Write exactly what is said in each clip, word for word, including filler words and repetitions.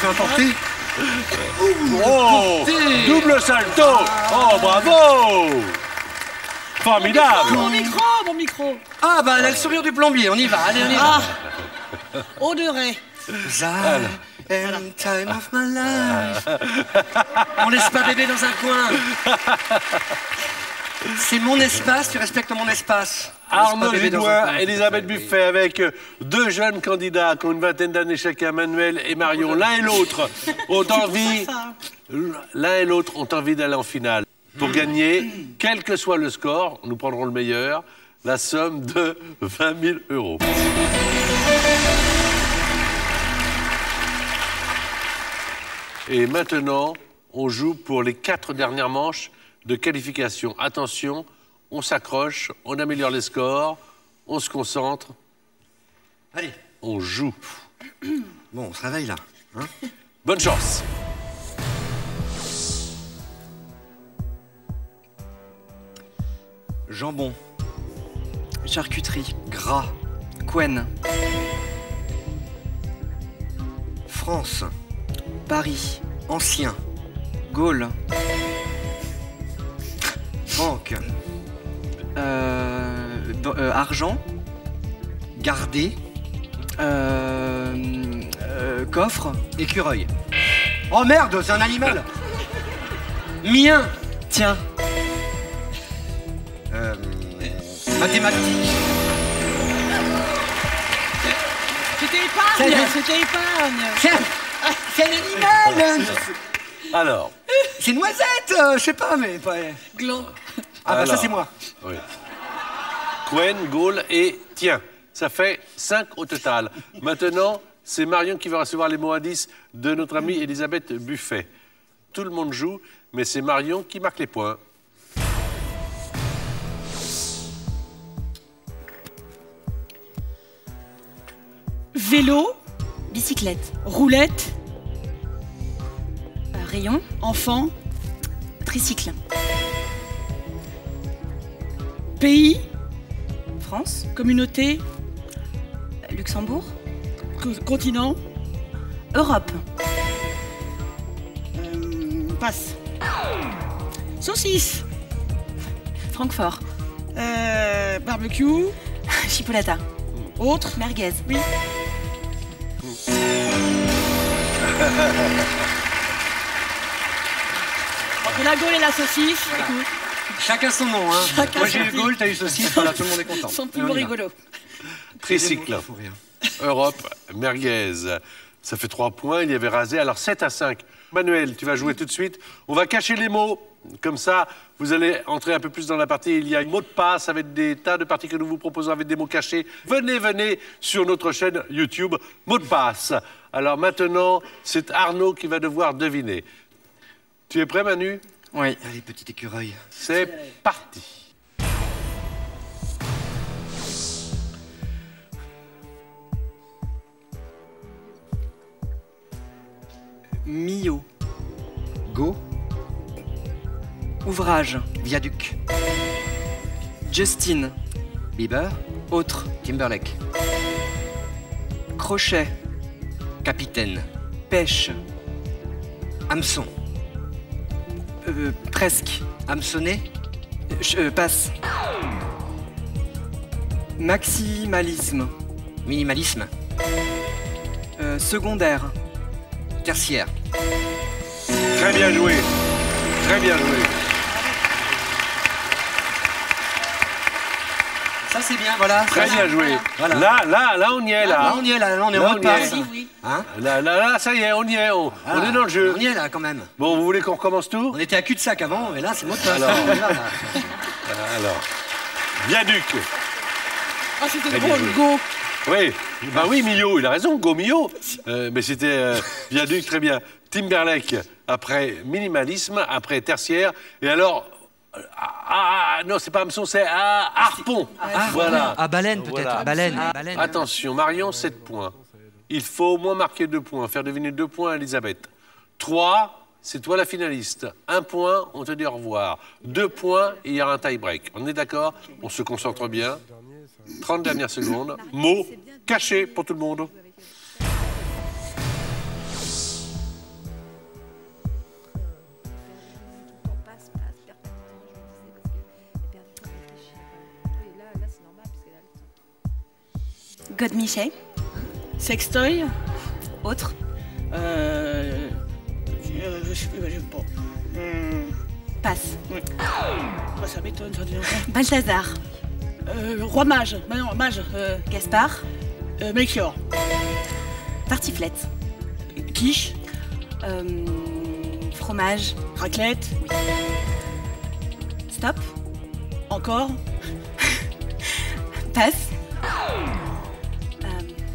fait un porté. Oh, double salto. Oh, bravo. Formidable. Mon micro, mon micro. Ah, bah, elle a le sourire du plombier. On y va, allez, on y va. Ah. Eau de Ré. Zah, and time of my life. On laisse pas bébé dans un coin. C'est mon espace, tu respectes mon espace. Arnaud Gidoin, Elisabeth Buffet, avec deux jeunes candidats qui ont une vingtaine d'années chacun, Manuel et Marion. L'un et l'autre ont envie, l'un et l'autre ont envie d'aller en finale. Pour gagner, quel que soit le score, nous prendrons le meilleur, la somme de vingt mille euros. Et maintenant, on joue pour les quatre dernières manches de qualification. Attention, on s'accroche, on améliore les scores, on se concentre. Allez. On joue. Bon, on se réveille là. Hein? Bonne chance. Jambon. Charcuterie. Gras. Quen. France. Paris. Ancien. Gaulle. Banque. Euh, euh, argent. Garder. Euh, euh, coffre. Écureuil. Oh merde, c'est un animal. Mien. Tiens. Euh, mathématiques. C'était épargne. C'était épargne. Tiens, c'est un animal. Alors. C'est noisette, euh, je sais pas, mais pas. Gland. Ah bah Alors, ça c'est moi. Oui. Quen, Gaulle et tiens. Ça fait cinq au total. Maintenant, c'est Marion qui va recevoir les mots indices de notre amie Elisabeth Buffet. Tout le monde joue, mais c'est Marion qui marque les points. Vélo. Bicyclette. Roulette. Euh, rayon. Enfant. Tricycle. Pays. France. Communauté. Luxembourg. Co continent. Europe. Euh, passe. Saucisse. Francfort. Euh, barbecue. Chipolata. Autre. Merguez. Oui. Entre la Gaule et la saucisse. Voilà. Chacun son nom, hein. Chacun Moi j'ai eu son Gaulle, t'as eu saucisse, voilà, tout le monde est content. Son plus Et on y va. rigolo. Tricycle. Europe, merguez. Ça fait trois points, il y avait rasé. Alors sept à cinq. Manuel, tu vas jouer tout de suite. On va cacher les mots. Comme ça, vous allez entrer un peu plus dans la partie. Il y a un mot de passe avec des tas de parties que nous vous proposons avec des mots cachés. Venez, venez sur notre chaîne YouTube. Mot de passe. Alors maintenant, c'est Arnaud qui va devoir deviner. Tu es prêt, Manu? Oui. Allez, petit écureuil. C'est parti. Millau. Go. Ouvrage. Viaduc. Justin. Bieber. Autre. Timberlake. Crochet. Capitaine. Pêche. Hameçon. Euh, presque. Hameçonné. Euh, je euh, passe. Maximalisme. Minimalisme. Euh, secondaire. Tertiaire. Très bien joué. Très bien joué. Ça c'est bien, voilà. Très bien joué. Voilà. Là, là, là, on y est, là. Là on y est, là, là on est Là, en on mode y est. passe. Oui, oui. Hein? Là, là, là, ça y est, on y est. On, Voilà. on est dans le jeu. On y est là quand même. Bon, vous voulez qu'on recommence tout? On était à cul-de-sac avant, et là c'est mot de passe. Alors. On y va, là. Alors, Viaduc. Ah, c'était Très drôle. bien joué. Go. Oui, bah oui, Millau, il a raison, Go Millau. Euh, mais c'était euh, Viaduc, très bien. Timberlake, après minimalisme, après tertiaire. Et alors, euh, ah, ah, non, c'est pas hameçon, c'est ah, harpon. Ah, Voilà. À baleine peut-être. Voilà. Baleine. Baleine. Attention, Marion, sept points. Il faut au moins marquer deux points, faire deviner deux points à Elisabeth. trois, c'est toi la finaliste. Un point, on te dit au revoir. Deux points, et il y aura un tie-break. On est d'accord? On se concentre bien. trente dernières secondes. Mots cachés pour tout le monde. Godemiché. Sextoy. Autre. Euh... euh, je sais pas, je sais pas. Hum, Passe. ouais. Bah, ça m'étonne, ça dit encore. Balthazar. Euh, Roi mage. Bah non, mage. Euh, Gaspard. euh, Melchior. Tartiflette. Quiche. Euh, fromage. Raclette. Stop. Encore. Passe. Euh,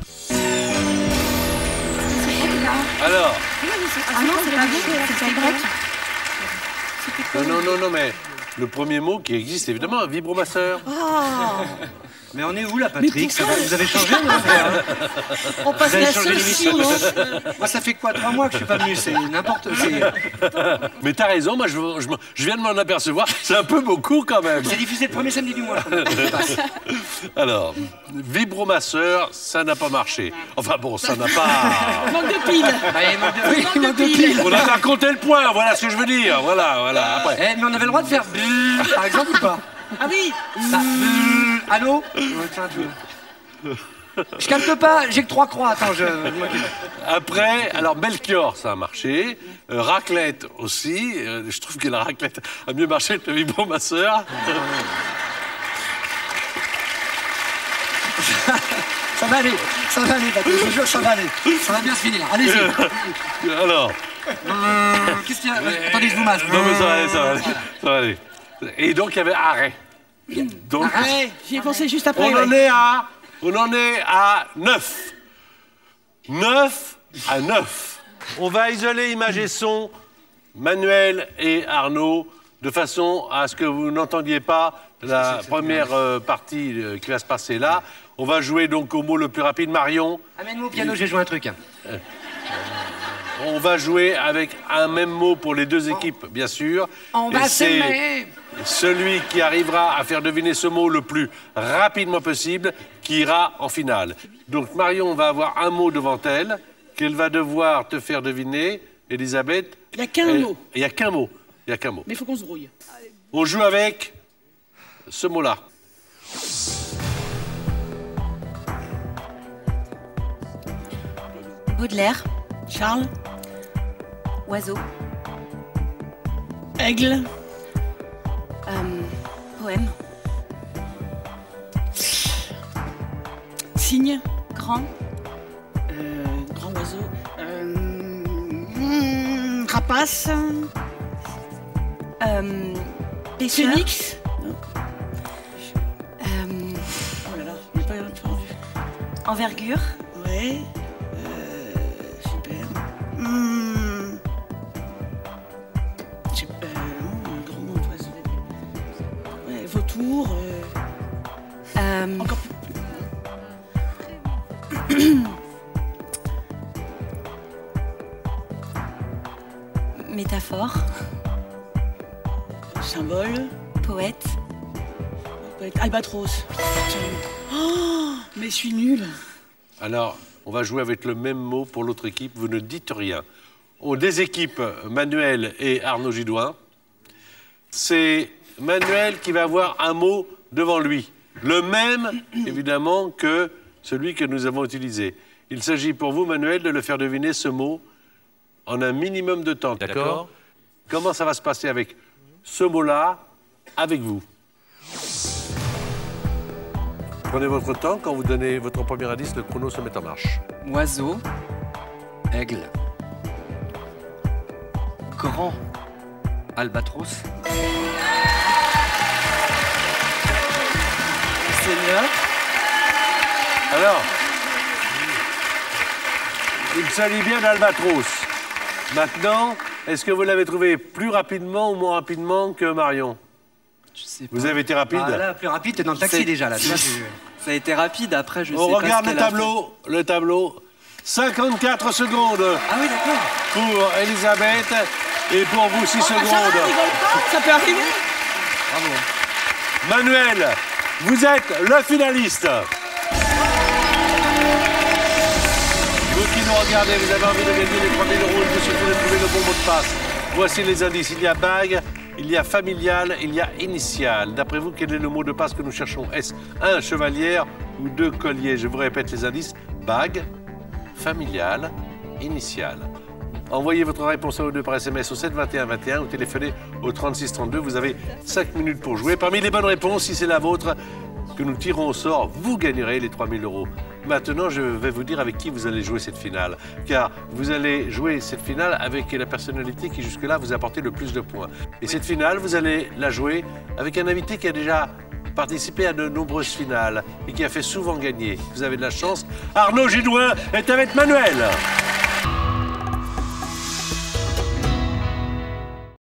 Alors, Ah non, c'est pas bon, c'est le grec. non, non, non, non, mais le premier mot qui existe, évidemment, vibromasseur. Mais on est où là, Patrick? Ça va- Vous avez changé ou On passe Vous avez la changé l'émission, saucisse. Moi, ça fait quoi? Trois mois que je suis pas venu. C'est n'importe quoi. Mais t'as raison, moi, je, je, je viens de m'en apercevoir. C'est un peu beaucoup, quand même. C'est diffusé le premier samedi du mois. je crois. Alors, vibromasseur, ça n'a pas marché. Enfin bon, ça n'a pas... Manque de piles. Bah, il manque de, oui, il manque de piles. On a qu'à compter le point, voilà ce que je veux dire. Voilà, voilà, après. Eh, mais on avait le droit de faire brrr, par exemple, ou pas? Ah oui. Bah, brrr, allô? Ouais, tiens, tu- Je capte pas, j'ai que trois croix. Attends, je. Après, alors Melchior, ça a marché. Euh, raclette aussi. Euh, je trouve que la raclette a mieux marché que le vibromasseur. Ça va aller, ça va aller, Patrick, je vous jure, ça va aller. Ça va bien se finir, allez-y. Alors, Brrr, Qu'est-ce qu'il y a? Attendez, je vous masse. non mais ça va aller, ça va aller. Ça va aller. Et donc, il y avait arrêt. Donc, Ouais, j'y ai pensé juste après. on en ouais. est à... On en est à neuf. neuf à neuf. On va isoler image et son, Manuel et Arnaud, de façon à ce que vous n'entendiez pas la première euh, partie euh, qui va se passer là. On va jouer donc au mot le plus rapide. Marion, Amène-moi au piano, j'ai joué un truc. on va jouer avec un même mot pour les deux équipes, bien sûr. On Et va c'est s'aimer. celui qui arrivera à faire deviner ce mot le plus rapidement possible qui ira en finale. Donc Marion va avoir un mot devant elle qu'elle va devoir te faire deviner. Elisabeth. Il n'y a qu'un elle- mot. Il n'y a qu'un mot. Il n'y a qu'un mot. Mais il faut qu'on se brouille. On joue avec ce mot-là. Baudelaire. Charles. Oiseau. Aigle. Euh, poème. Cygne. Grand. Euh, grand oiseau. Euh, hmm, rapace. Euh, pêcheur. Phénix. Euh, Oh là là, j'ai pas entendu. envergure. Ouais. Euh, super. Hmm. J'ai pas. Non, un grand nom d'oiseau. Ouais, vautour. Euh, Euh, encore métaphore. plus. Symbole. Poète. Albatros. Tiens. Oh, mais je suis nulle. Alors, on va jouer avec le même mot pour l'autre équipe. Vous ne dites rien. On déséquipe Manuel et Arnaud Gidouin. C'est Manuel qui va avoir un mot devant lui. Le même, évidemment, que celui que nous avons utilisé. Il s'agit pour vous, Manuel, de le faire deviner ce mot en un minimum de temps. D'accord? Comment ça va se passer avec ce mot-là, avec vous? Prenez votre temps. Quand vous donnez votre premier indice, le chrono se met en marche. Oiseau. Aigle. Grand. Albatros. Seigneur. Alors, il s'agit bien d'Albatros. Maintenant, est-ce que vous l'avez trouvé plus rapidement ou moins rapidement que Marion? Je sais pas. Vous avez été rapide? Ah, là, plus rapide, t'es dans le taxi C'est- déjà, là. Tu vois, tu- Ça a été rapide, après je On sais pas regarde ce le qu'elle a tableau. Le tableau. cinquante-quatre secondes Ah oui, d'accord. pour Elisabeth et pour vous six Oh, ça va, secondes. rigole pas, ça peut arriver. Manuel, vous êtes le finaliste. Vous qui nous regardez, vous avez envie de gagner les trois mille euros, il vous suffit de trouver le bon mot de passe. Voici les indices. Il y a bague, il y a familial, il y a initial. D'après vous, quel est le mot de passe que nous cherchons? Est-ce un, chevalière ou deux, collier? Je vous répète les indices. Bague, familial, initial. Envoyez votre réponse à O deux par S M S au sept vingt et un vingt et un ou téléphonez au trente-six trente-deux. Vous avez cinq minutes pour jouer. Parmi les bonnes réponses, si c'est la vôtre, que nous tirons au sort, vous gagnerez les trois mille euros. Maintenant, je vais vous dire avec qui vous allez jouer cette finale. Car vous allez jouer cette finale avec la personnalité qui jusque-là vous a apporté le plus de points. Et cette finale, vous allez la jouer avec un invité qui a déjà participé à de nombreuses finales et qui a fait souvent gagner. Vous avez de la chance. Arnaud Gidouin est avec Manuel.